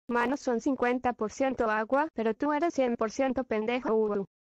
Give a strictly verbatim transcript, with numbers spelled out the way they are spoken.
manos son cincuenta por ciento agua, pero tú eres cien por ciento pendejo, Uru.